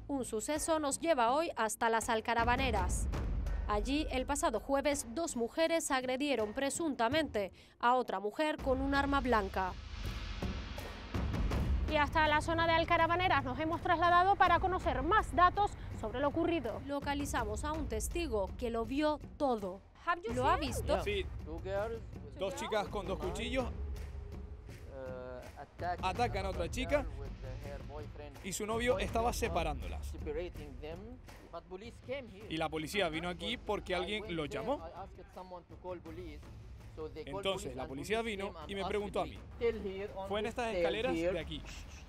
Un suceso nos lleva hoy hasta las Alcarabaneras. Allí, el pasado jueves, 2 mujeres agredieron presuntamente a otra mujer con un arma blanca. Y hasta la zona de Alcarabaneras nos hemos trasladado para conocer más datos sobre lo ocurrido. Localizamos a un testigo que lo vio todo. ¿Lo ha visto? Sí, 2 chicas con 2 cuchillos atacan a otra chica y su novio estaba separándolas. Y la policía vino aquí porque alguien los llamó. Entonces la policía vino y me preguntó a mí. Fue en estas escaleras de aquí.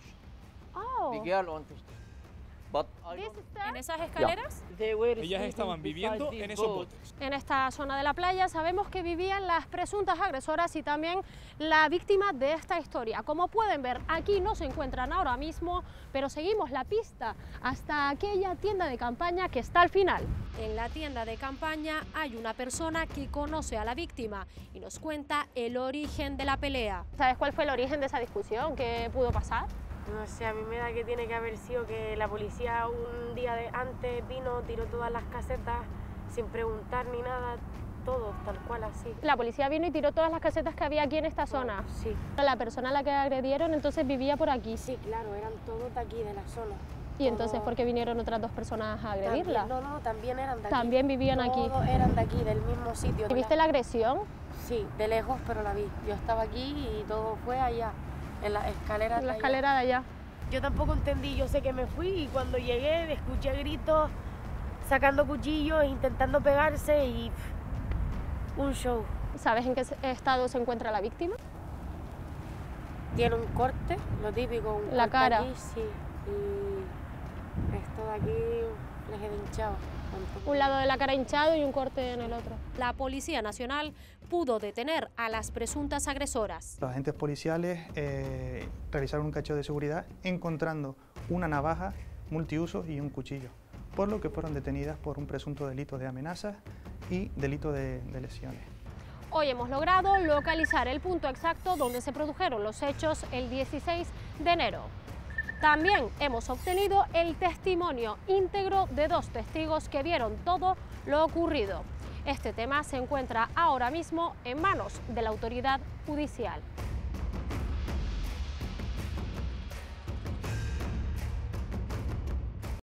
¿En esas escaleras? Ellas estaban viviendo en esos botes. En esta zona de la playa sabemos que vivían las presuntas agresoras y también la víctima de esta historia. Como pueden ver, aquí no se encuentran ahora mismo, pero seguimos la pista hasta aquella tienda de campaña que está al final. En la tienda de campaña hay una persona que conoce a la víctima y nos cuenta el origen de la pelea. ¿Sabes cuál fue el origen de esa discusión? ¿Qué pudo pasar? No sé, a mí me da que tiene que haber sido que la policía un día antes vino, tiró todas las casetas sin preguntar ni nada, todo tal cual así. La policía vino y tiró todas las casetas que había aquí en esta zona. Sí. La persona a la que agredieron entonces vivía por aquí. Sí, claro, eran todos de aquí, de la zona. ¿Y entonces por qué vinieron otras 2 personas a agredirla? No, también eran de aquí. También vivían aquí. Todos eran de aquí, del mismo sitio. ¿Viste la agresión? Sí, de lejos, pero la vi. Yo estaba aquí y todo fue allá, en la escalera. En la escalera de allá. Yo tampoco entendí, yo sé que me fui y cuando llegué escuché gritos, sacando cuchillos, intentando pegarse y un show. ¿Sabes en qué estado se encuentra la víctima? Tiene un corte, lo típico, un la corte cara. aquí, sí, y esto de aquí les he hinchado. Un lado de la cara hinchado y un corte en el otro. La Policía Nacional pudo detener a las presuntas agresoras. Los agentes policiales realizaron un cateo de seguridad encontrando una navaja multiuso y un cuchillo, por lo que fueron detenidas por un presunto delito de amenazas y delito de lesiones. Hoy hemos logrado localizar el punto exacto donde se produjeron los hechos el 16 de enero. También hemos obtenido el testimonio íntegro de 2 testigos que vieron todo lo ocurrido. Este tema se encuentra ahora mismo en manos de la autoridad judicial.